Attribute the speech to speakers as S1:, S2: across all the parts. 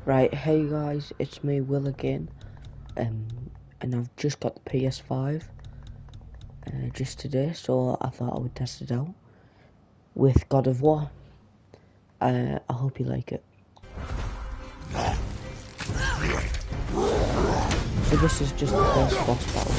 S1: Right, hey guys, it's me, Will again, and I've just got the PS5 just today, so I thought I would test it out with God of War. I hope you like it. So this is just the first boss battle.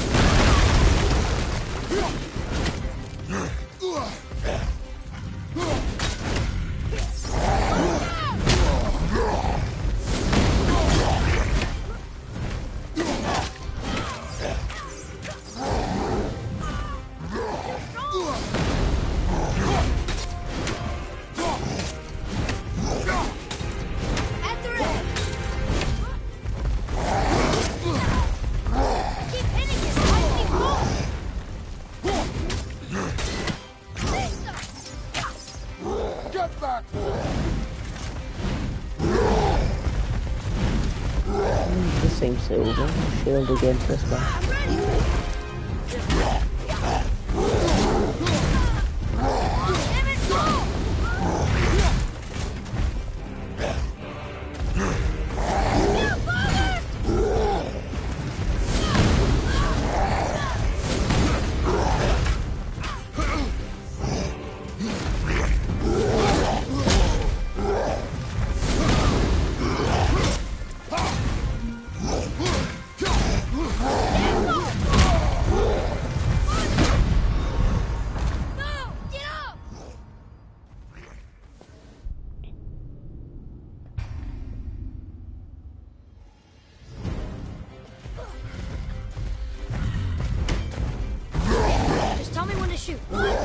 S1: The same silver shield against this guy.
S2: Tell me when to shoot.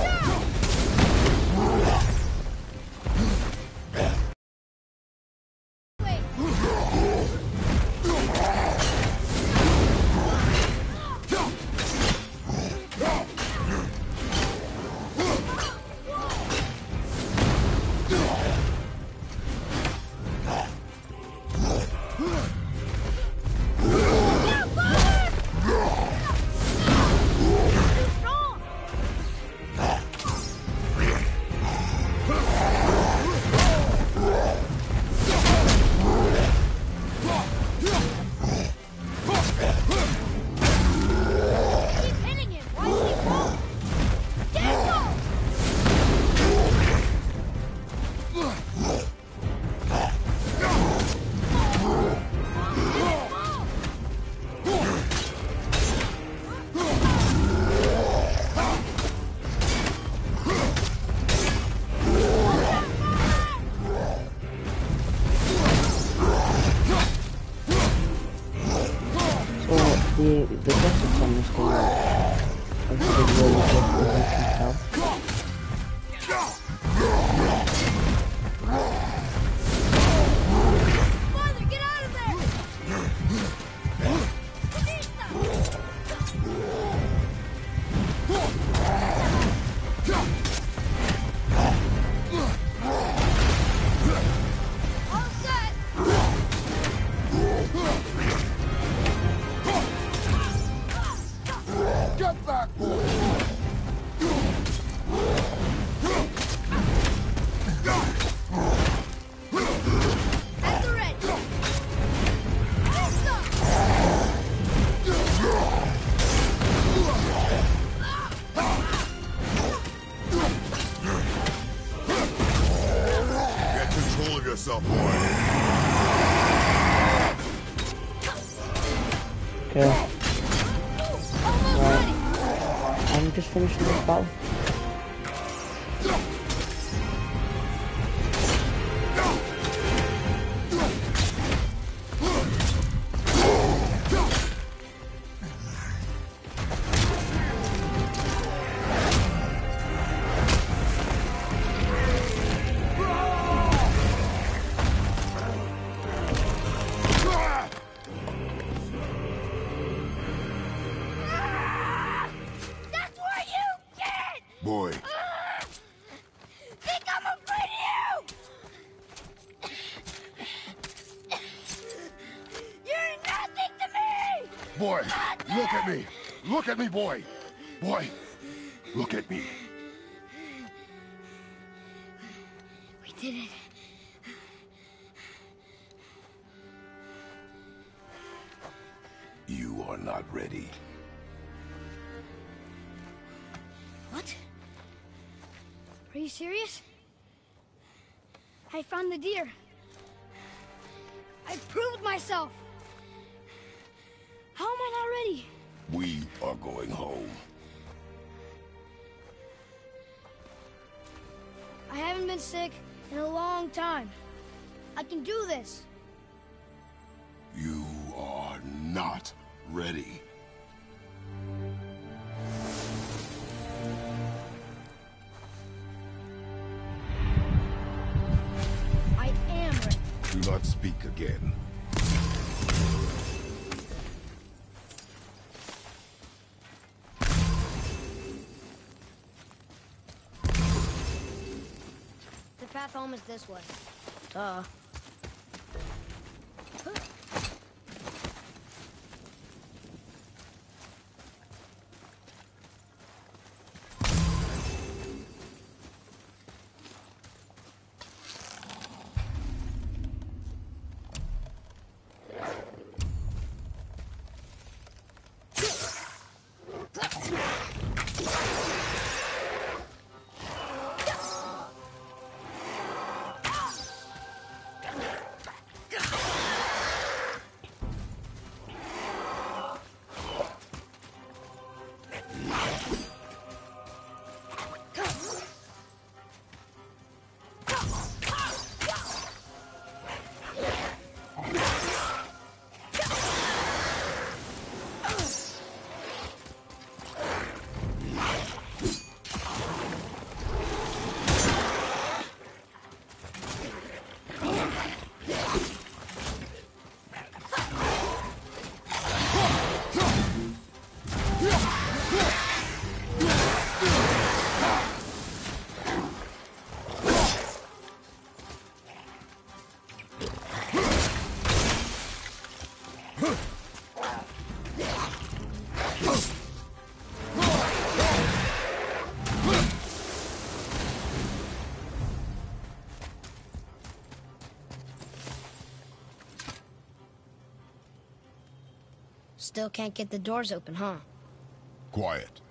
S1: The graphics on this game are really good, as you can tell.
S2: Father, get out of there! All set!
S3: Get back, boy!
S2: At the ready!
S3: Get control of yourself, boy.
S1: Okay. Right. I'm just finishing this battle.
S2: That's what you get!
S3: Boy,
S2: Think I'm afraid of you! You're nothing to me!
S3: boy, look at me! Look at me, boy! Boy, look at me.
S2: We did it.
S3: are not ready.
S2: What? Are you serious? I found the deer. I proved myself. How am I not ready?
S3: We are going home.
S2: I haven't been sick in a long time. I can do this.
S3: You are not ready.
S2: I am ready.
S3: Do not speak again.
S2: The path home is this way.
S1: Duh.
S2: Still can't get the doors open, huh?
S3: Quiet.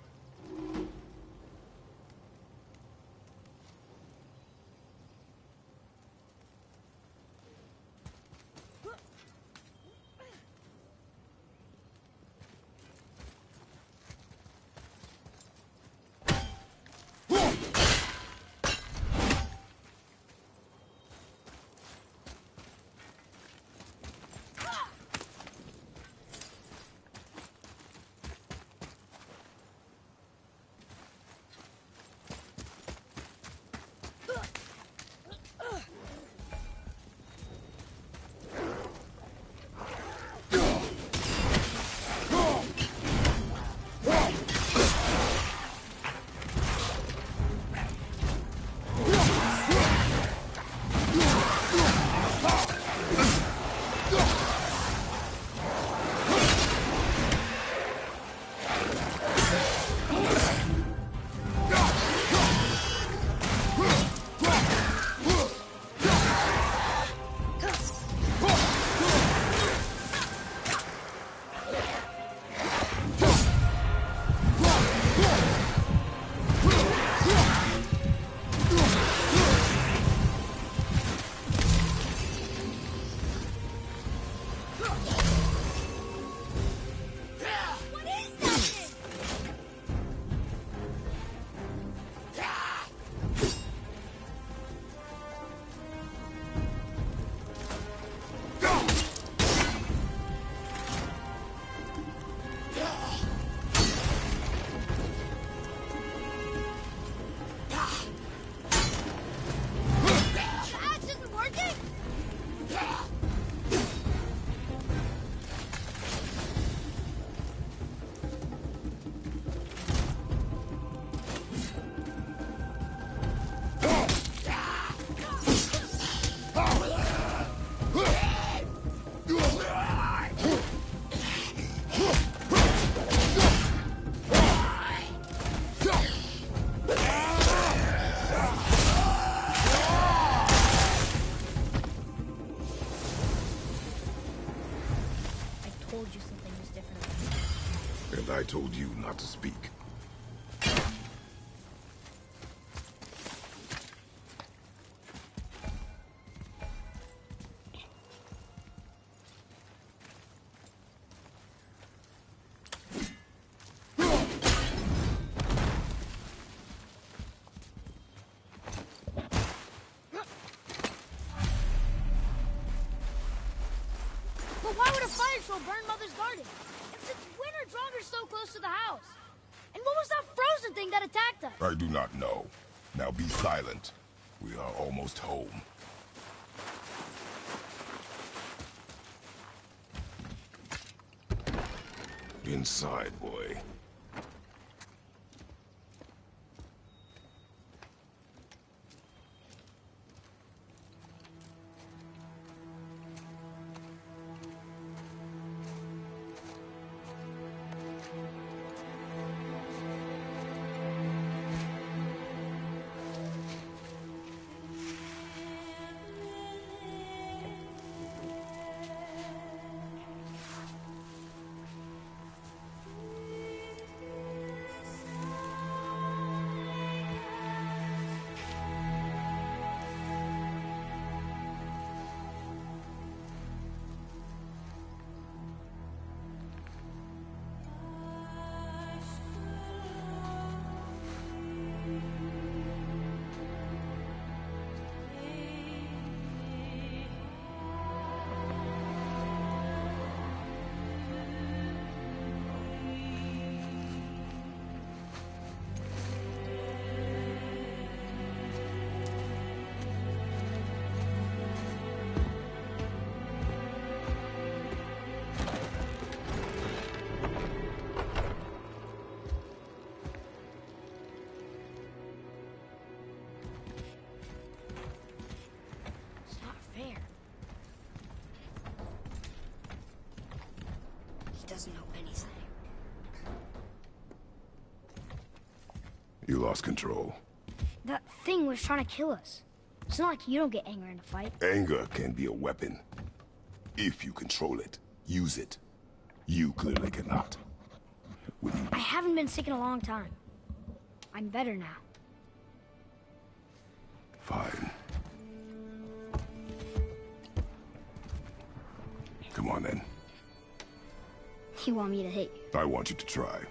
S3: I told you not to speak.
S2: But why would a fire troll burn Mother's garden? And since when are Draugr so close to the house? And what was that frozen thing that attacked us?
S3: I do not know. Now be silent. We are almost home. Inside, boy.
S2: It's not fair. He doesn't know anything.
S3: You lost control.
S2: That thing was trying to kill us. It's not like you don't get angry in a fight.
S3: Anger can be a weapon. If you control it, use it. You clearly cannot. When you...
S2: I haven't been sick in a long time. I'm better now.
S3: Fine. Come on then.
S2: You want me to hit you?
S3: I want you to try.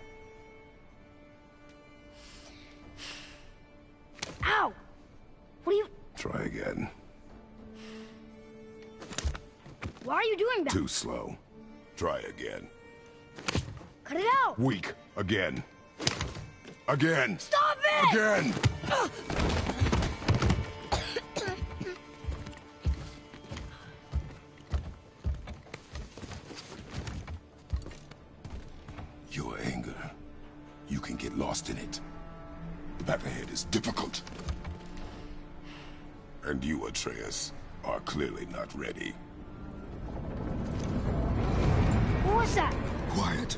S2: Ow! What are you...
S3: Try again.
S2: Why are you doing that?
S3: Too slow. Try again.
S2: Cut it out!
S3: Weak. Again. Again.
S2: Stop it!
S3: Again! Your anger. You can get lost in it. The path ahead is difficult. And you, Atreus, are clearly not ready.
S2: What was that?
S3: Quiet.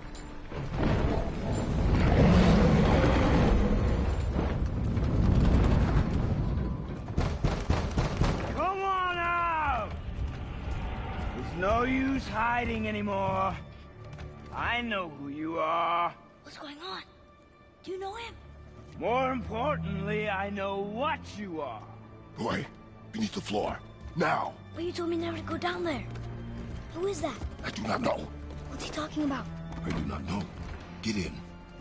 S4: Come on out! There's no use hiding anymore. I know who you are.
S2: What's going on? Do you know him?
S4: More importantly, I know what you are.
S3: Boy, beneath the floor. Now!
S2: But you told me never to go down there. Who is that?
S3: I do not know.
S2: What's he talking about?
S3: I do not know. Get in.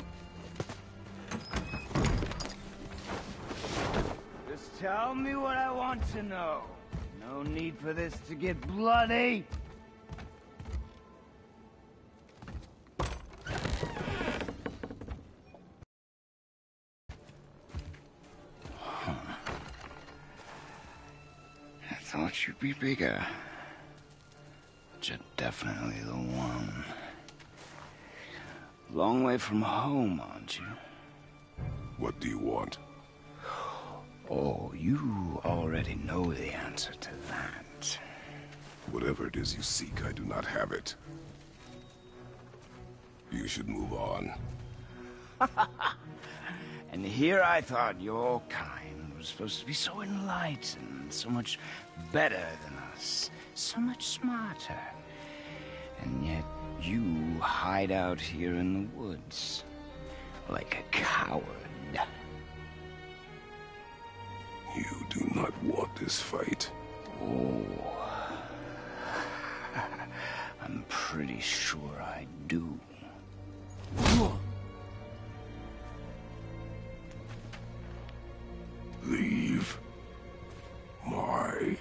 S4: Just tell me what I want to know. No need for this to get bloody.
S5: I thought you'd be bigger. But you're definitely the one. Long way from home, aren't you?
S3: What do you want?
S5: Oh, you already know the answer to that.
S3: Whatever it is you seek, I do not have it. You should move on.
S5: And here I thought your kind was supposed to be so enlightened, so much better than us, so much smarter. And yet you hide out here in the woods like a coward.
S3: You do not want this fight.
S5: Oh, I'm pretty sure I do.
S3: Leave my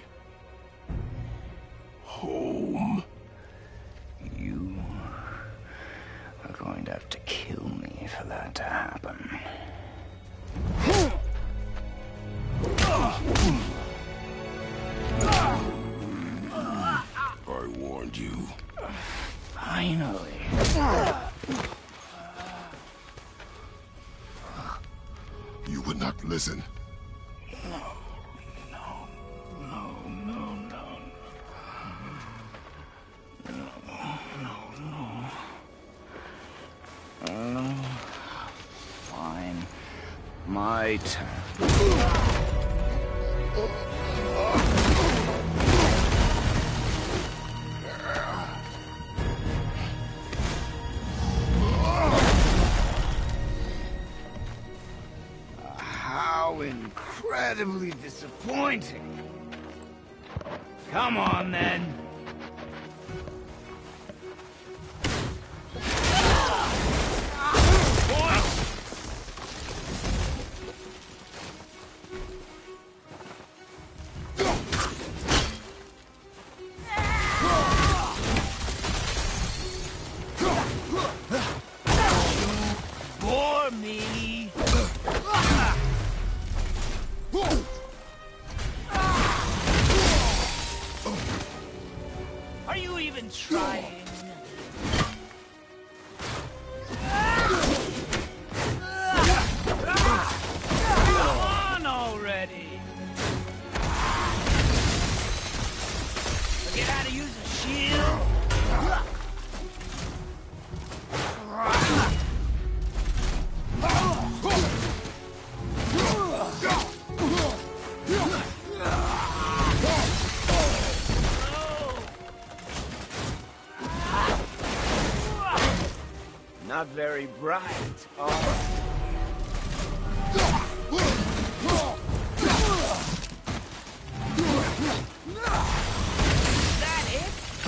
S3: home.
S5: You are going to have to kill me for that to happen.
S3: I warned you.
S5: Finally.
S3: You would not listen.
S5: Fine. My turn. How incredibly disappointing.
S4: Come on, then. For me. Are you even trying? Come on already. Forget how to use a shield. Not very bright, Is that it?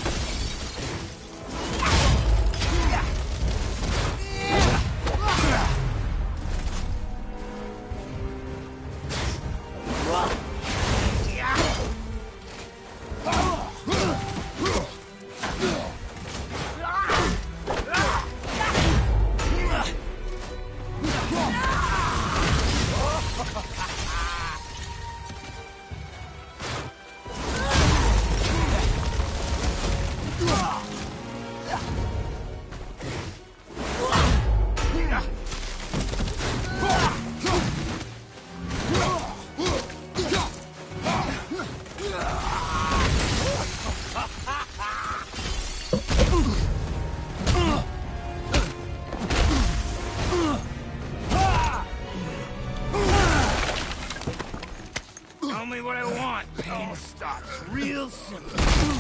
S4: Tell me what I want. Pain stops real simple.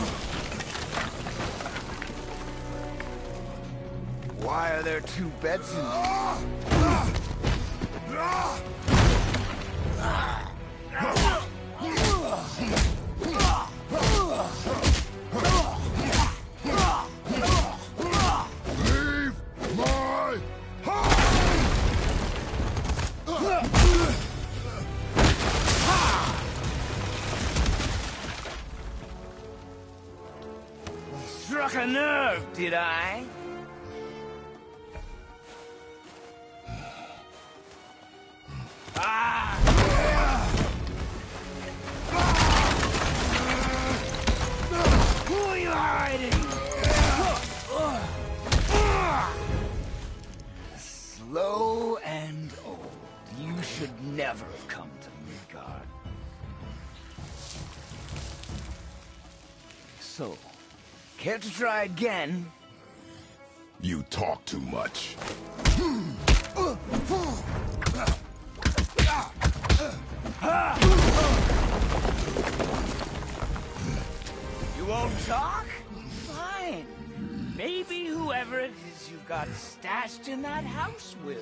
S5: Why are there two beds in here?
S3: Leave my
S4: Struck a nerve, did I? Who are you hiding? Slow and old. You should never have come to Midgard. So, care to try again?
S3: You talk too much.
S4: You won't talk? Fine. Maybe whoever it is that house will.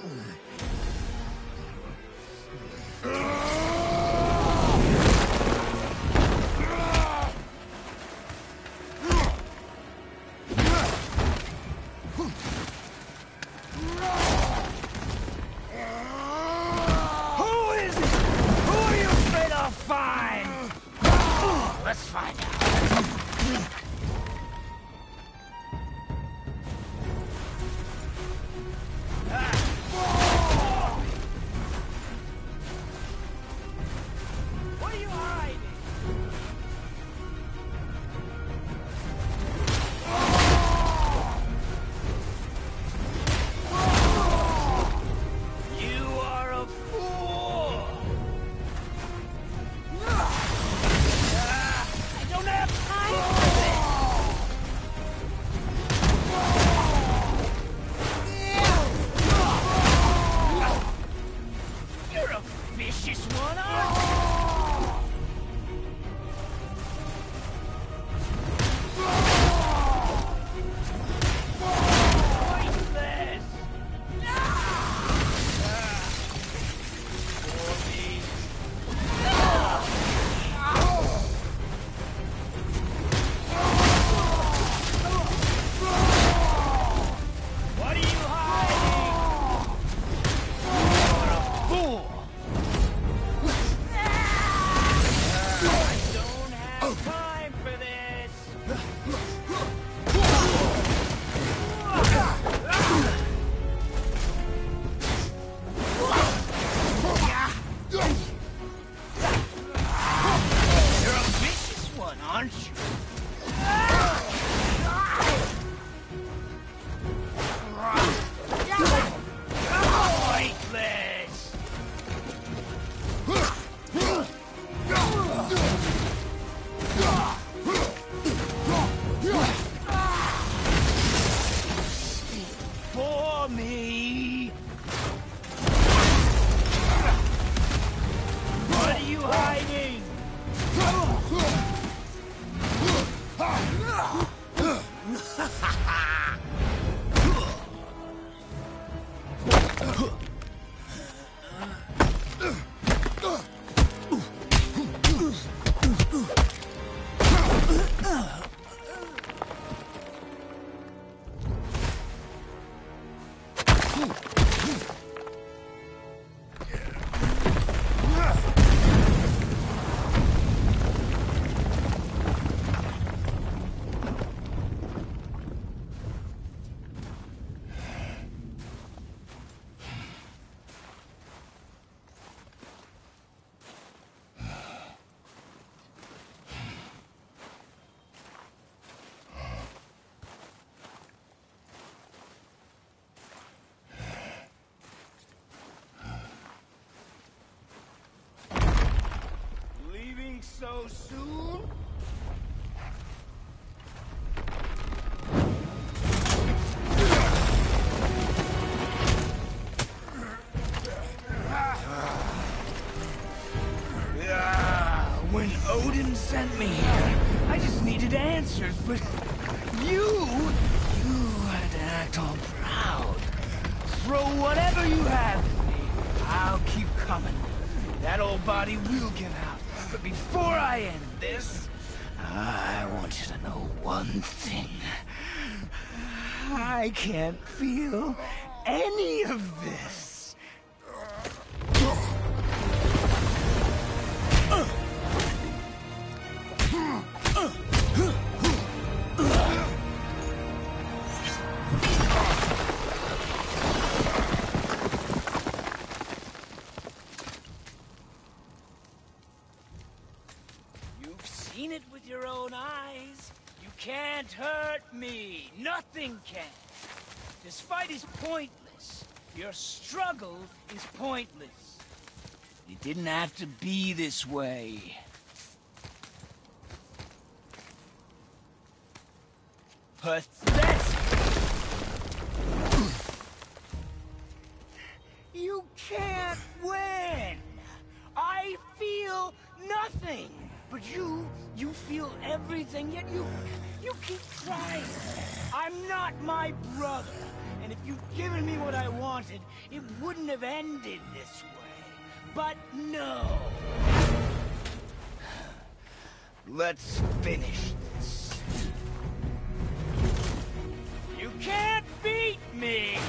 S5: Let's find out.
S4: What are you hiding? You are a fool! I don't have time for this! You're a vicious one, aren't Pointless! What are you hiding? You're a fool! I don't have time for this! You're a vicious one, aren't you? Pointless! For me! What are you hiding? Leaving so soon? When Odin sent me here, I just needed answers, but you had to act all proud. Throw whatever you have at me. I'll keep coming. That old body will give out. But before I end this, I want you to know one thing. I can't feel any of this. You've seen it with your own eyes. You can't hurt me. Nothing can. This fight is pointless. Your struggle is pointless. It didn't have to be this way. Pathetic! You can't win! I feel nothing! But you feel everything, yet you keep trying. I'm not my brother, And if you'd given me what I wanted, it wouldn't have ended this way. But no! Let's finish this. You can't beat me!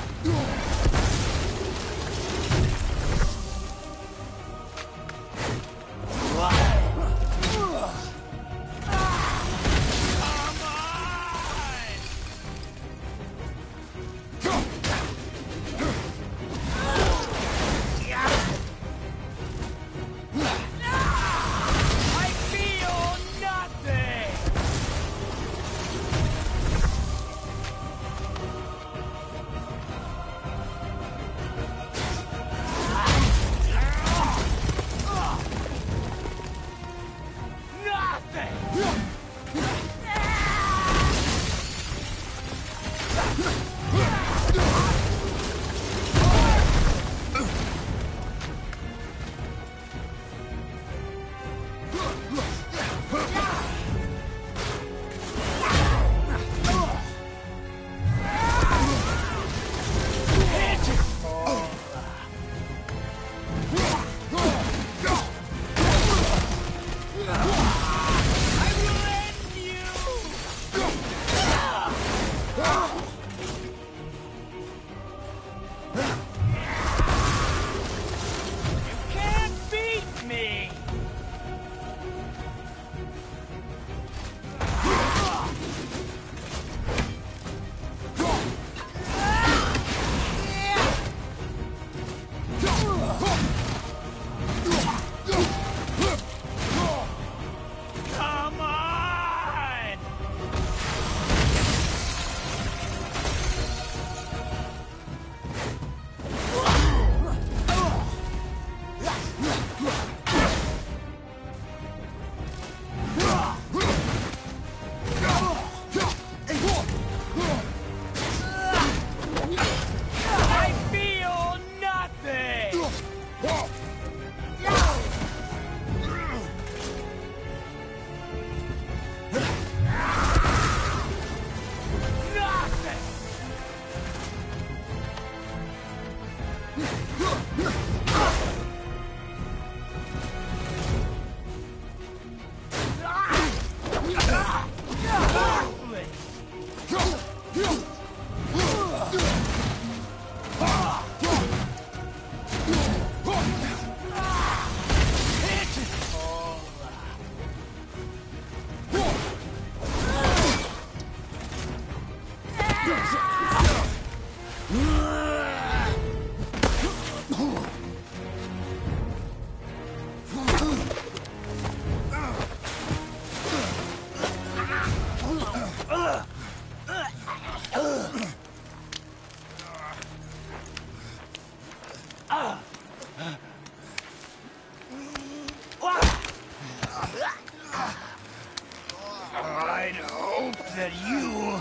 S5: I'd hoped that you,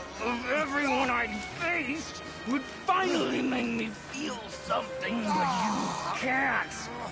S5: of everyone I'd faced, would finally make me feel something, but you can't.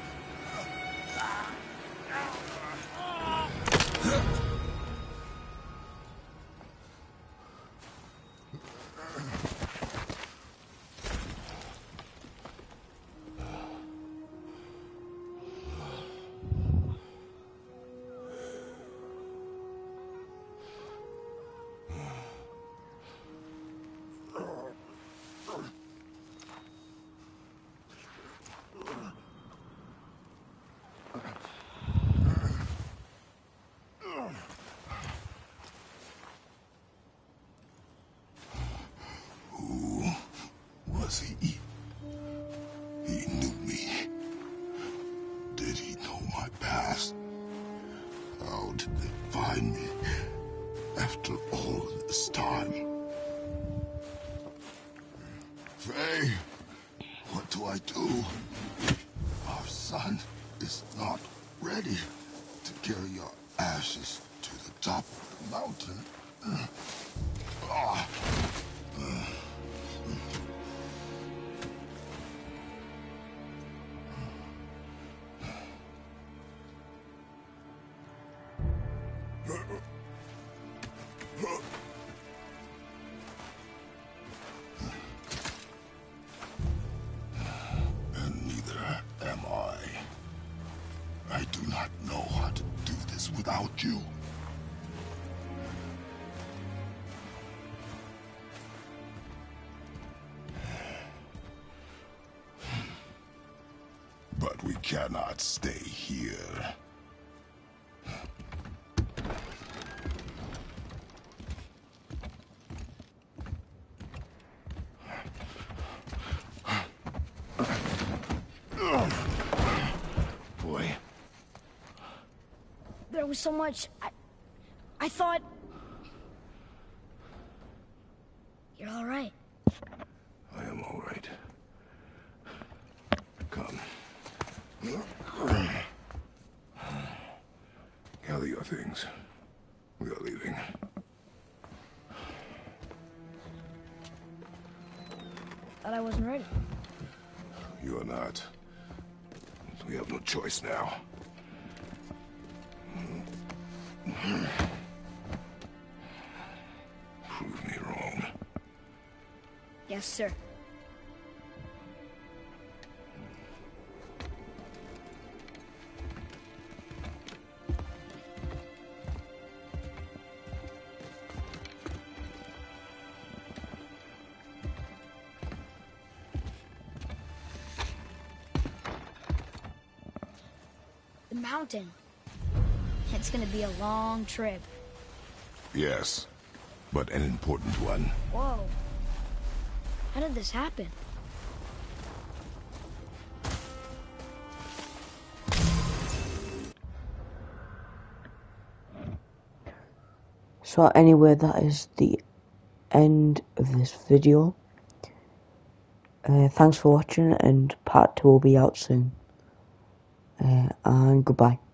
S3: Was he? He knew me. Did he know my past? How did they find me after all this time? Faye, what do I do? Our son is not ready to carry your ashes to the top of the mountain. without you. But we cannot stay here.
S5: Boy.
S2: There was so much. I thought. You're all right.
S5: I am all right. Come. Gather your things. We are leaving.
S2: Thought I wasn't ready.
S5: You are not. We have no choice now. Prove me wrong.
S2: Yes, sir. The mountain. It's gonna be a long trip.
S3: Yes, but an important one.
S2: Whoa. How did this happen?
S1: So anyway, that is the end of this video. Thanks for watching, and part 2 will be out soon. And goodbye.